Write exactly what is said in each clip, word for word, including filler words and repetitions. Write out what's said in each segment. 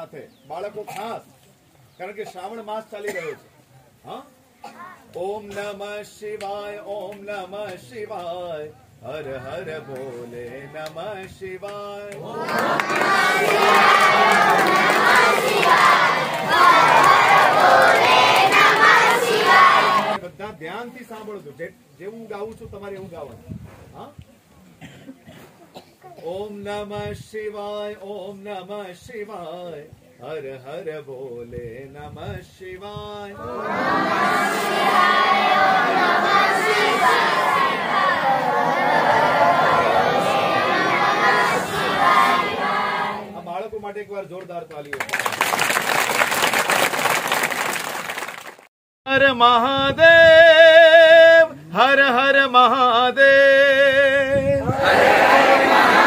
माथे बाळको खास कारण के श्रावण मास चाली रह्यो छे। हाँ, ओम नमः शिवाय, ओम नमः शिवाय, हर हर बोले नमः शिवाय। બધા ધ્યાનથી સાંભળજો, જેવું ગાવું છું તમારે એવું ગાવાનું। હા, ओम नमः शिवाय, ओम नमः शिवाय, हर हर बोले नमः शिवाय। આ બાળકો માટે એકવાર જોરદાર તાળીઓ। हर महादेव, हर हर महादेव, हर हर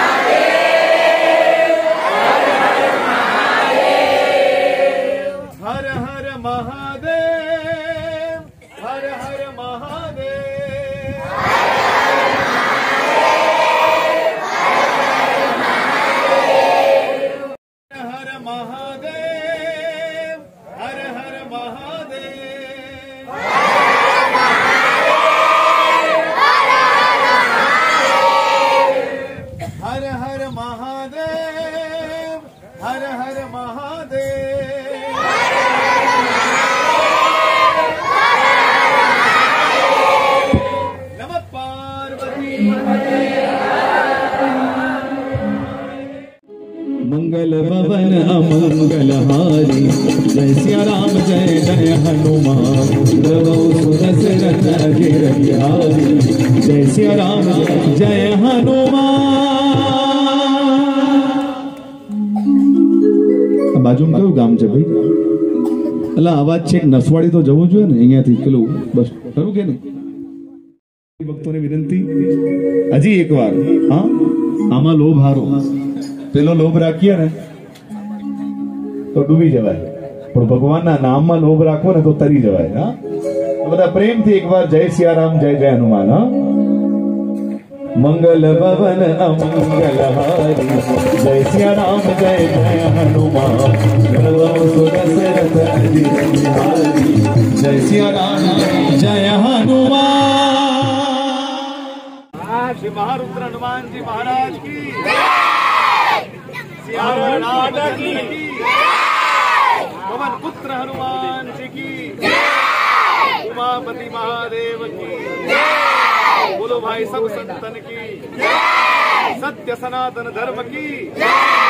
महादेव, हर हर महादेव, हर हर महादेव, हर महादेव, हर हर महादेव, हर हर महादेव, हर हर महादेव, नमः पार्वती। मंगल भवन अमंगल हारी, जय सिया राम जय जय हनुमान, प्रभु सुदशरथ अजिर बिहारी, जय सिया राम जय हनुमान। बाजू में क्यों गाम है भाई? अला आवाज छे नसवाड़ी तो जवू जो ने अहींयाथी पेलू बस खरू के नहीं? भक्तों ने विनंती हजी एक बार। हाँ, आमा लोभ हारो पेलो लोभ राखिए ने तो डूबी जवाय, पण भगवान ना नाम में लोभ राखो ने तो तरी जवाय। हाँ, तो बता प्रेम थी एक बार जय सिया राम जय जय हनुमान। हाँ, मंगल भवन अमंगल हारी, जय सिया राम जय जय हनुमान, प्रभु सुदशरथ अजिर बिहारी, जय सिया राम जय हनुमान। श्री महारुद्र हनुमान जी महाराज की नाटक की, पवन पुत्र हनुमान जी की, उमापति महादेव की, बोलो भाई सब संतन की, सत्य सनातन धर्म की।